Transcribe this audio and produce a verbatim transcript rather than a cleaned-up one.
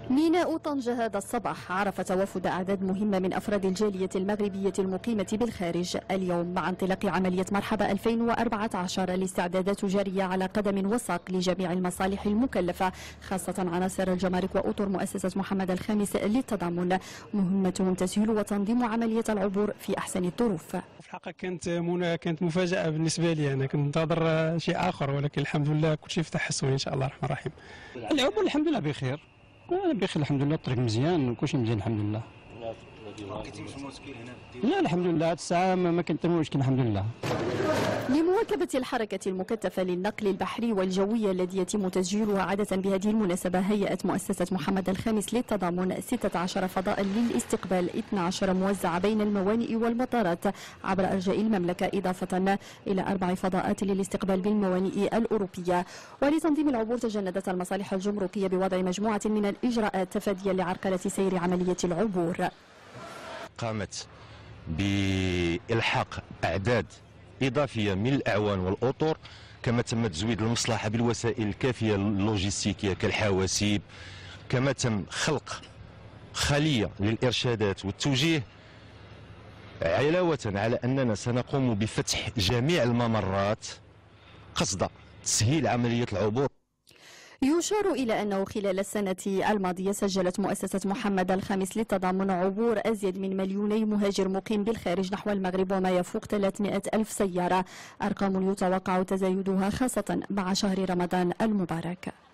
ميناء طنجة هذا الصباح عرف توافد أعداد مهمة من أفراد الجالية المغربية المقيمة بالخارج. اليوم مع انطلاق عملية مرحبا ألفين وأربعة عشر الاستعدادات جارية على قدم وساق لجميع المصالح المكلفة، خاصة عناصر الجمارك وأطر مؤسسة محمد الخامس للتضامن. مهمتهم تسهيل وتنظيم عملية العبور في أحسن الظروف. في الحقيقة كانت منى كانت مفاجأة بالنسبة لي، أنا كنت منتظر شيء آخر، ولكن الحمد لله كل شيء في تحسن إن شاء الله الرحمن الرحيم. العبور الحمد لله بخير، بخير الحمد لله، الطريق مزيان وكل شيء مزيان الحمد لله. ما كاينش مشكل هنا؟ لا الحمد لله، هذه الساعة ما كاين حتى مشكل الحمد لله. لمواكبة الحركة المكثفة للنقل البحري والجوي الذي يتم تسجيلها عادة بهذه المناسبة، هيئت مؤسسة محمد الخامس للتضامن ستة عشر فضاء للاستقبال، اثنا عشر موزعة بين الموانئ والمطارات عبر أرجاء المملكة، إضافة إلى أربع فضاءات للاستقبال بالموانئ الأوروبية. ولتنظيم العبور تجندت المصالح الجمركية بوضع مجموعة من الإجراءات تفاديا لعرقلة سير عملية العبور. قامت بإلحاق أعداد إضافية من الأعوان والأطر، كما تم تزويد المصلحة بالوسائل الكافية اللوجستيكية كالحواسيب، كما تم خلق خلية للإرشادات والتوجيه، علاوة على أننا سنقوم بفتح جميع الممرات قصد تسهيل عملية العبور. يشار إلى أنه خلال السنة الماضية سجلت مؤسسة محمد الخامس للتضامن عبور أزيد من مليوني مهاجر مقيم بالخارج نحو المغرب، وما يفوق ثلاثمائة ألف سيارة، أرقام يتوقع تزايدها خاصة مع شهر رمضان المبارك.